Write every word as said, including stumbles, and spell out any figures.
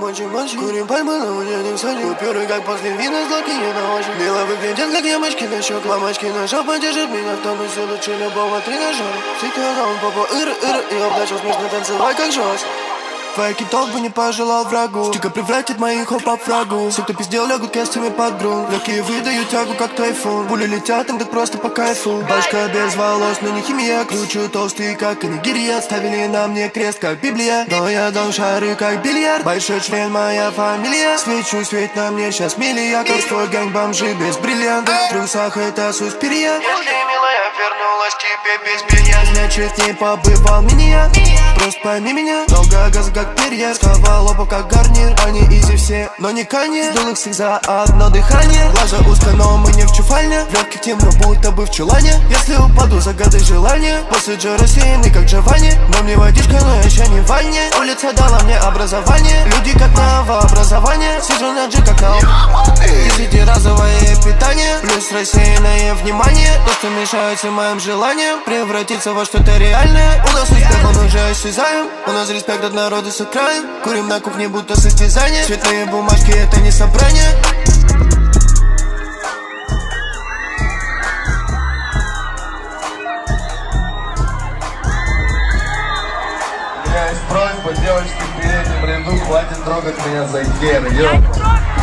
мочи-мочи. Курим пальмы, но уже не в саде. Купюры, как после вина, злоки не на ощупь. Бело выглядят, как ямочки на щек. Мамочки на шоу поддержит меня в тонусе. Лучше любого тренажера. Всегда он попа ыр-ыр. И обдачу смешно танцевать, как жёст. Твоя китов бы не пожелал врагу. Стика превратит моих хопа в фрагу. Все, кто пиздел, лягут костями под грунт. Легкие выдают тягу, как тайфун. Пули летят, им так просто по кайфу. Башка без волос, но не химия. Кручу толстый, как анигирия. Ставили на мне крест, как Библия. Но я дам шары, как бильярд. Большой член, моя фамилия. Свечу, свет на мне сейчас милия. Как твой гэнг бомжи без бриллиантов. В трусах это суспирия. Если милая вернулась тебе без белья, значит не побывал меня. Просто пойми меня. Много газа, как перья. Сковал лопа, как гарнир. Они изи все, но не Канье. Сдул их всех за одно дыхание. Глаза узко, но мы не в чуфальне. В легких темно, будто бы в чулане. Если упаду, загадай желание. После же рассеянный, как Джованни. Но мне водичка, но еще не в ванне. Улица дала мне образование. Люди как новообразование. Сижу на джи, как на десятиразовое питание. Плюс рассеянное внимание. То, что мешается моим желаниям превратиться во что-то реальное. У нас успех, он уже осязаем. У нас респект от народа с окраин. Курим на кухне, будто состязание. Цветные бумажки, это не собрание. У меня есть просьба, девочки в переднем ряду, хватит трогать меня за хер, йо.